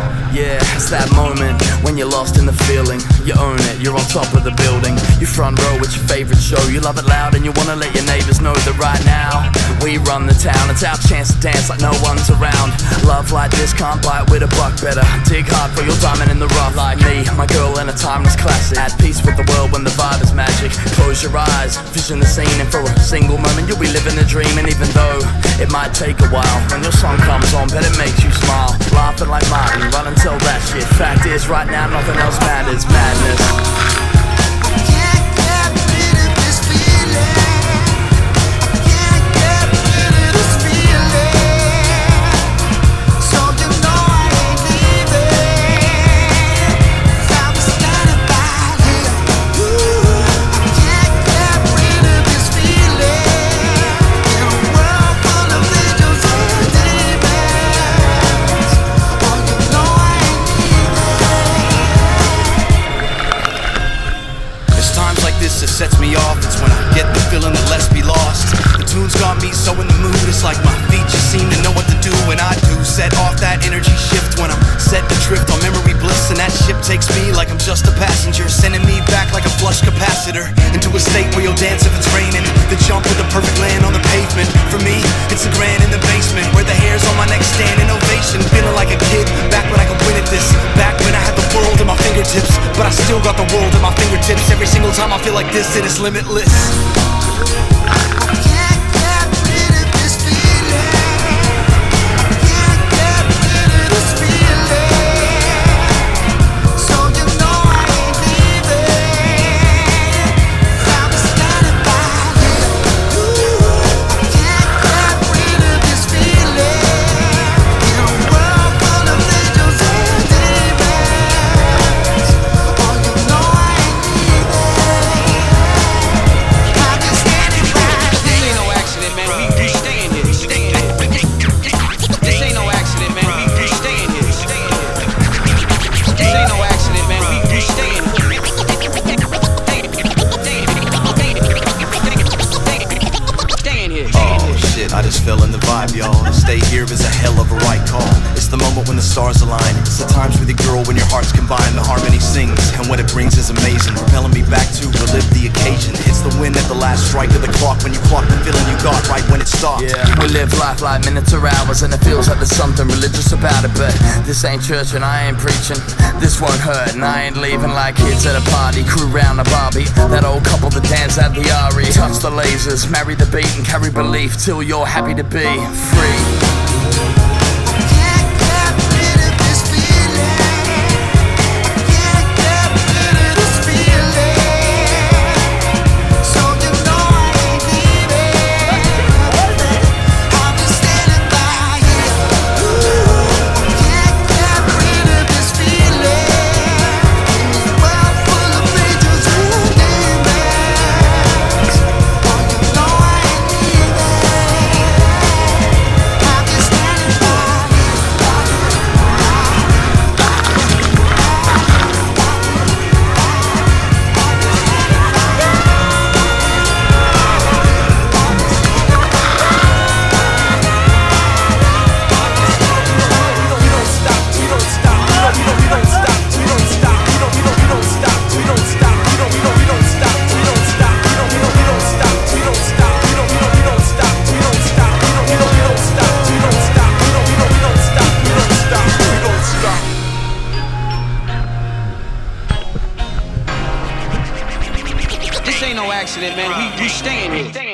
Yeah, it's that moment when you're lost in the feeling. You own it, you're on top of the building. You front row, it's your favorite show. You love it loud and you wanna let your neighbors know that right now we run the town. It's our chance to dance like no one's around. Love like this can't buy it with a buck better. Dig hard for your diamond in the rough. Like me, my girl in a timeless classic. At peace with the world when the vibe is magic. Close your eyes, vision the scene, and for a single moment you'll be living the dream. And even though it might take a while, when your song comes on, bet it makes you smile. Laughing like Martin, run and tell that shit. Fact is, right now nothing else matters. Madness. It sets me off, it's when I get the feeling that let's be lost. The tune's got me so in the mood, it's like my feet just seem to know what to do. And I do set off that energy shift when I'm set to drift on memory bliss. And that ship takes me like I'm just a passenger, sending me back like a flush capacitor into a state where you'll dance if it's raining. The jump with the perfect land on the pavement. For me, it's a grand in the basement where the hairs on my neck stand in ovation. Feeling like a kid, back when I could win at this. Back when I had the world at my fingertips, but I still got the world at my fingertips. Every single time I feel like this, it is limitless. I just fell in the vibe, y'all. To stay here is a hell of a right call. It's the moment when the stars align. It's the times with your girl when your hearts combine. The harmony sings, and what it brings is amazing. Propelling me back to relive the occasion. Hits the wind at the last strike of the clock when you clock the feeling you got right when it stopped. Yeah, we live life like minutes or hours, and it feels like there's something religious about it. But this ain't church and I ain't preaching. This won't hurt and I ain't leaving like kids at a party. Crew round a Barbie, that old couple that dance at the RE. Touch the lasers, marry the beat and carry belief till you're happy to be free. This ain't no accident, man. We staying here.